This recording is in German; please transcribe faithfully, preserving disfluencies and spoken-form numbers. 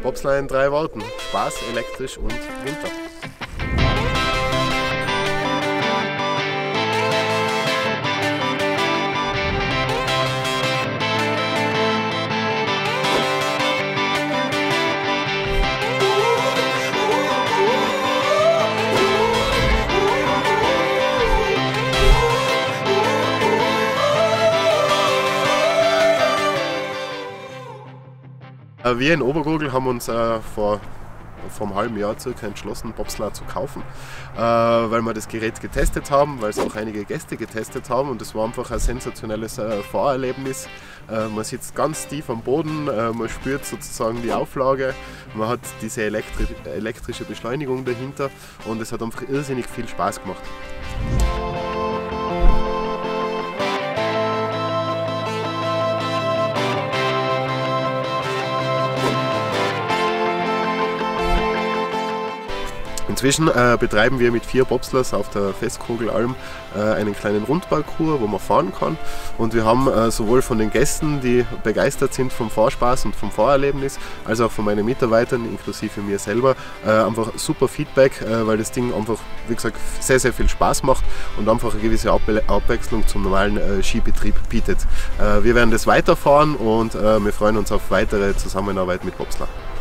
Bobsleigh in drei Worten: Spaß, elektrisch und Winter. Wir in Obergurgl haben uns äh, vor, vor einem halben Jahr circa entschlossen, Bobsleigh zu kaufen, äh, weil wir das Gerät getestet haben, weil es auch einige Gäste getestet haben, und es war einfach ein sensationelles äh, Fahrerlebnis. Äh, man sitzt ganz tief am Boden, äh, man spürt sozusagen die Auflage, man hat diese elektri elektrische Beschleunigung dahinter, und es hat einfach irrsinnig viel Spaß gemacht. Inzwischen äh, betreiben wir mit vier Bobsleighs auf der Festkogelalm äh, einen kleinen Rundparcours, wo man fahren kann, und wir haben äh, sowohl von den Gästen, die begeistert sind vom Fahrspaß und vom Fahrerlebnis, als auch von meinen Mitarbeitern inklusive mir selber äh, einfach super Feedback, äh, weil das Ding einfach, wie gesagt, sehr sehr viel Spaß macht und einfach eine gewisse Abwe Abwechslung zum normalen äh, Skibetrieb bietet. Äh, wir werden das weiterfahren, und äh, wir freuen uns auf weitere Zusammenarbeit mit Bobsleigh.